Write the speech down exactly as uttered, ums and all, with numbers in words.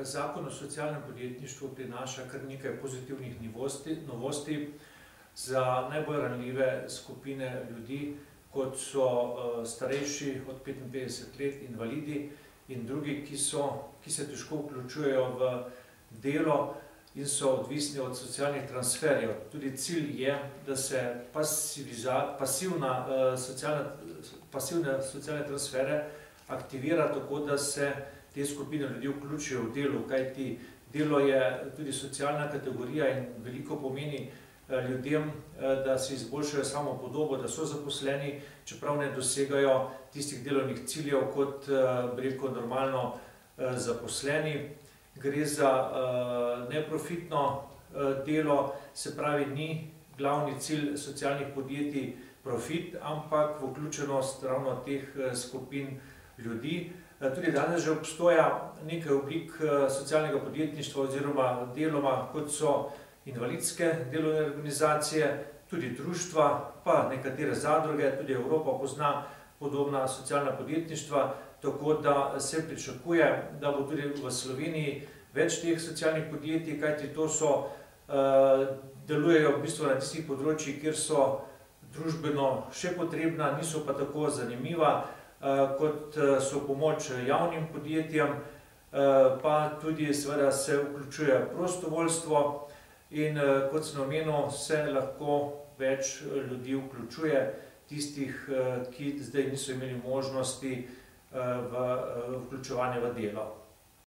Zakon o socialnem podjetništvu prinaša kar nekaj pozitivnih novosti za najbolj ranljive skupine ljudi, kot so starejši od petinpetdeset let, invalidi in drugi, ki, so, ki se težko vključujejo v delo in so odvisni od socialnih transferjev. Tudi cilj je, da se pasivna, socialna, pasivne socialne transfere aktivira tako, da se te skupine ljudi vključijo v delo, kajti delo je tudi socialna kategorija in veliko pomeni ljudem, da si izboljšajo samo podobo, da so zaposleni, čeprav ne dosegajo tistih delovnih ciljev kot, bi rekel, normalno zaposleni. Gre za neprofitno delo, se pravi, ni glavni cilj socialnih podjetij profit, ampak vključenost ravno teh skupin ljudi. Tudi danes že obstoja nekaj oblik socialnega podjetništva oziroma deloma, kot so invalidske delovne organizacije, tudi društva, pa nekatere zadruge, tudi Evropa pozna podobna socialna podjetništva, tako da se pričakuje, da bo tudi v Sloveniji več teh socialnih podjetij, kajti to so, delujejo v bistvu na tistih področjih, kjer so družbeno še potrebna, niso pa tako zanimiva, kot so pomoč javnim podjetjem, pa tudi seveda se vključuje prostovoljstvo in, kot sem omenil, se lahko več ljudi vključuje, tistih, ki zdaj niso imeli možnosti v vključevanje v delo.